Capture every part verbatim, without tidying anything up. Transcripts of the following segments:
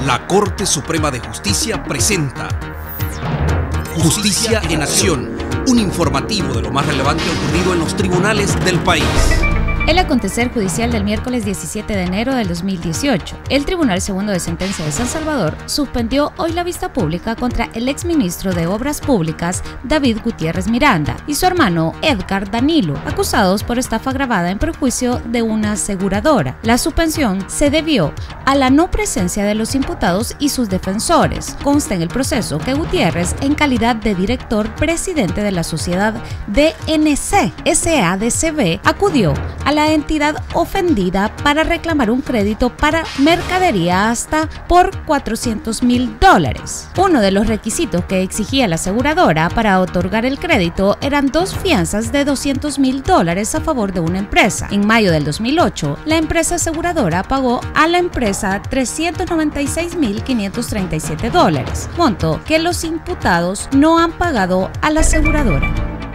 La Corte Suprema de Justicia presenta Justicia en Acción, un informativo de lo más relevante ocurrido en los tribunales del país. El acontecer judicial del miércoles diecisiete de enero del dos mil dieciocho, el Tribunal Segundo de Sentencia de San Salvador suspendió hoy la vista pública contra el exministro de Obras Públicas David Gutiérrez Miranda y su hermano Edgar Danilo, acusados por estafa agravada en perjuicio de una aseguradora. La suspensión se debió a la no presencia de los imputados y sus defensores. Consta en el proceso que Gutiérrez, en calidad de director presidente de la sociedad D N C S A D C B, acudió a la entidad ofendida para reclamar un crédito para mercadería hasta por cuatrocientos mil dólares. Uno de los requisitos que exigía la aseguradora para otorgar el crédito eran dos fianzas de doscientos mil dólares a favor de una empresa. En mayo del dos mil ocho, la empresa aseguradora pagó a la empresa trescientos noventa y seis mil quinientos treinta y siete dólares, monto que los imputados no han pagado a la aseguradora.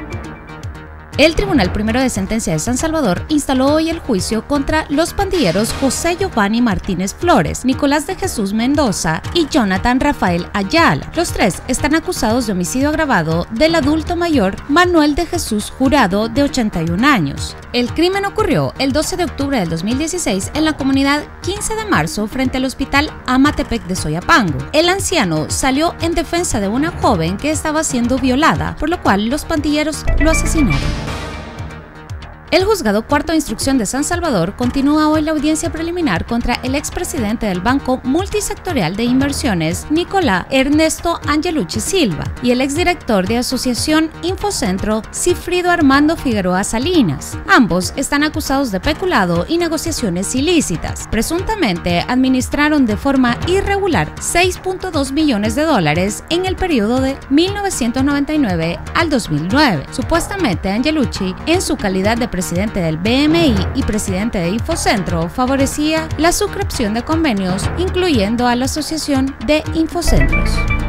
El Tribunal Primero de Sentencia de San Salvador instaló hoy el juicio contra los pandilleros José Giovanni Martínez Flores, Nicolás de Jesús Mendoza y Jonathan Rafael Ayala. Los tres están acusados de homicidio agravado del adulto mayor Manuel de Jesús Jurado, de ochenta y un años. El crimen ocurrió el doce de octubre del dos mil dieciséis en la comunidad quince de marzo frente al hospital Amatepec de Soyapango. El anciano salió en defensa de una joven que estaba siendo violada, por lo cual los pandilleros lo asesinaron. El Juzgado Cuarto de Instrucción de San Salvador continúa hoy la audiencia preliminar contra el expresidente del Banco Multisectorial de Inversiones, Nicolás Ernesto Angelucci Silva, y el exdirector de Asociación Infocentro, Cifrido Armando Figueroa Salinas. Ambos están acusados de peculado y negociaciones ilícitas. Presuntamente administraron de forma irregular seis punto dos millones de dólares en el periodo de mil novecientos noventa y nueve al dos mil nueve. Supuestamente Angelucci, en su calidad de presidente del B M I y presidente de Infocentro, favorecía la suscripción de convenios, incluyendo a la Asociación de Infocentros.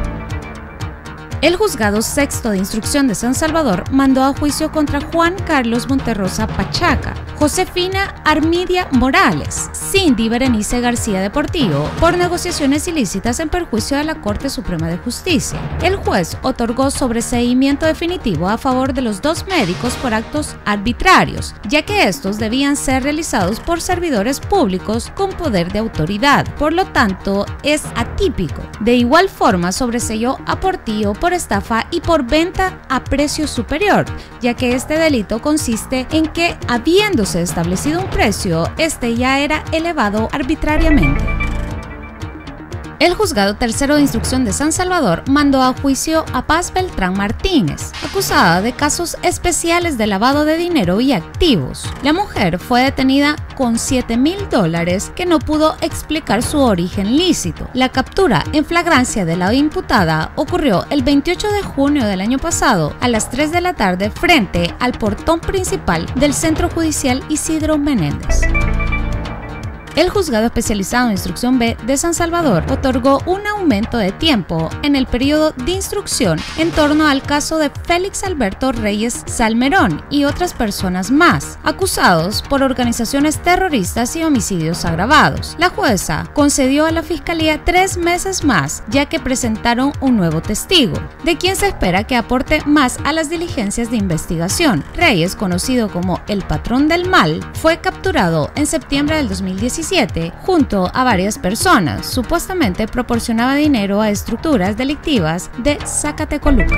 El Juzgado Sexto de Instrucción de San Salvador mandó a juicio contra Juan Carlos Monterrosa Pachaca, Josefina Armidia Morales, Cindy Berenice García de Portillo por negociaciones ilícitas en perjuicio de la Corte Suprema de Justicia. El juez otorgó sobreseimiento definitivo a favor de los dos médicos por actos arbitrarios, ya que estos debían ser realizados por servidores públicos con poder de autoridad, por lo tanto es atípico. De igual forma sobreseyó a Portillo por estafa y por venta a precio superior, ya que este delito consiste en que, habiéndose establecido un precio, este ya era elevado arbitrariamente. El Juzgado Tercero de Instrucción de San Salvador mandó a juicio a Paz Beltrán Martínez, acusada de casos especiales de lavado de dinero y activos. La mujer fue detenida con siete mil dólares que no pudo explicar su origen lícito. La captura en flagrancia de la imputada ocurrió el veintiocho de junio del año pasado a las tres de la tarde frente al portón principal del Centro Judicial Isidro Menéndez. El Juzgado Especializado en Instrucción B de San Salvador otorgó un aumento de tiempo en el periodo de instrucción en torno al caso de Félix Alberto Reyes Salmerón y otras personas más, acusados por organizaciones terroristas y homicidios agravados. La jueza concedió a la Fiscalía tres meses más, ya que presentaron un nuevo testigo, de quien se espera que aporte más a las diligencias de investigación. Reyes, conocido como el patrón del mal, fue capturado en septiembre del dos mil diecisiete junto a varias personas. Supuestamente proporcionaba dinero a estructuras delictivas de Zacatecoluca.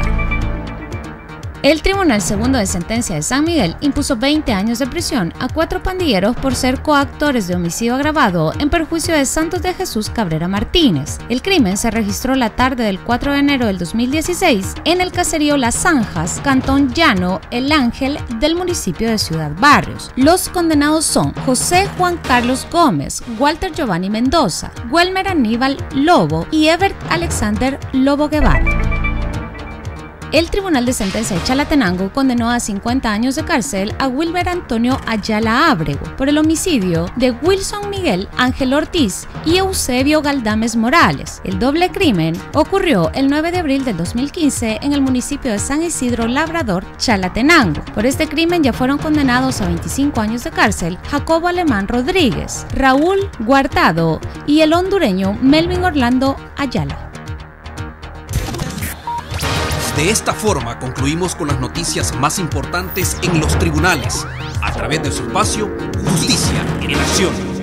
El Tribunal Segundo de Sentencia de San Miguel impuso veinte años de prisión a cuatro pandilleros por ser coactores de homicidio agravado en perjuicio de Santos de Jesús Cabrera Martínez. El crimen se registró la tarde del cuatro de enero del dos mil dieciséis en el caserío Las Zanjas, Cantón Llano El Ángel del municipio de Ciudad Barrios. Los condenados son José Juan Carlos Gómez, Walter Giovanni Mendoza, Welmer Aníbal Lobo y Ebert Alexander Lobo Guevara. El Tribunal de Sentencia de Chalatenango condenó a cincuenta años de cárcel a Wilber Antonio Ayala Ábrego por el homicidio de Wilson Miguel Ángel Ortiz y Eusebio Galdames Morales. El doble crimen ocurrió el nueve de abril del dos mil quince en el municipio de San Isidro Labrador, Chalatenango. Por este crimen ya fueron condenados a veinticinco años de cárcel Jacobo Alemán Rodríguez, Raúl Guardado y el hondureño Melvin Orlando Ayala. De esta forma concluimos con las noticias más importantes en los tribunales, a través de su espacio Justicia en Acción.